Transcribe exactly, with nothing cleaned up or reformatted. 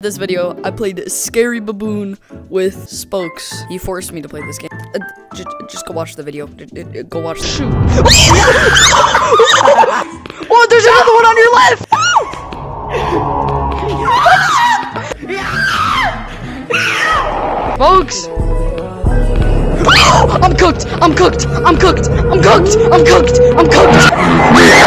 This video, I played Scary Baboon with Spokes. He forced me to play this game. Uh, just, just go watch the video. Go watch the shoot. Oh, there's another one on your left! Spokes! I'm cooked! I'm cooked! I'm cooked! I'm cooked! I'm cooked! I'm cooked! I'm cooked!